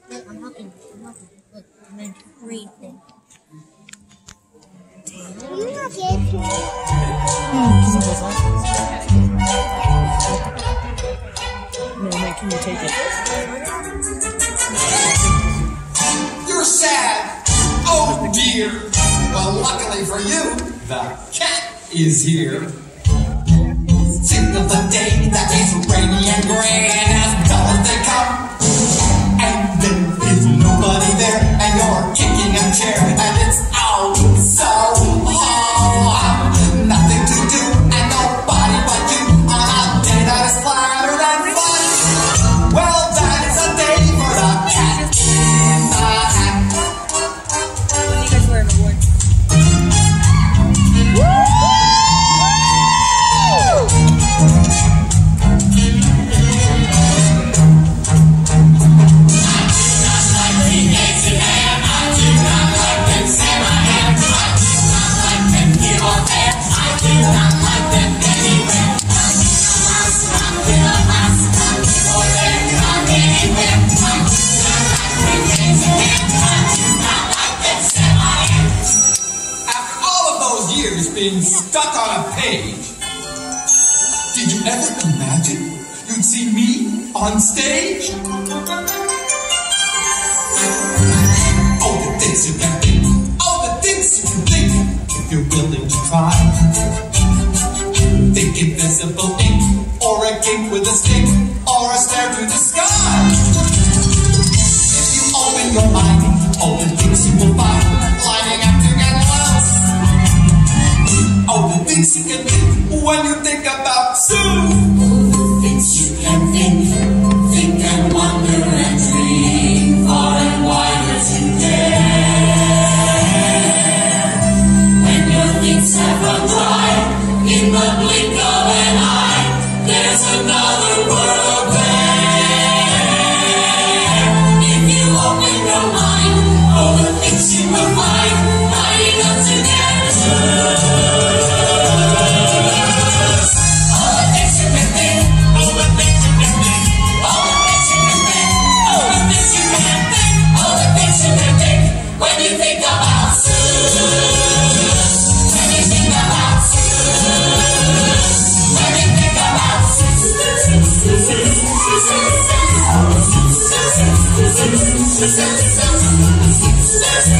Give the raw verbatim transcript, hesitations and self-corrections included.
Look, I'm helping. I'm helping. Look, I'm gonna do great thing. You not get to No, no, can you take it? You're sad. Oh dear. Well, luckily for you, the cat is here. Sick of the day that is rainy and gray, and as dull as they come. And there is nobody there, and you're kicking a chair, and it's oh so hard. Nothing to do, and nobody but you on a day that is flattered and fun. Well, that is a day for the cat in the hat. When you guys wear an award. Years being stuck on a page. Did you ever imagine you'd see me on stage? Oh, the things you can think, oh, the things you can think, if you're willing to try. Think invisible ink, or a cake with a stick, or a stare to the sky. If you open your mind, all the things you will find, lining up together else. All the things you can think when you think about Sue. All the things you can think, think and wonder and dream, far and wide as you dare. When your things have run dry, in the blink of an eye, there's another world there. If you open your mind, all the things you will find, lining up together. Success, success, success, success, success.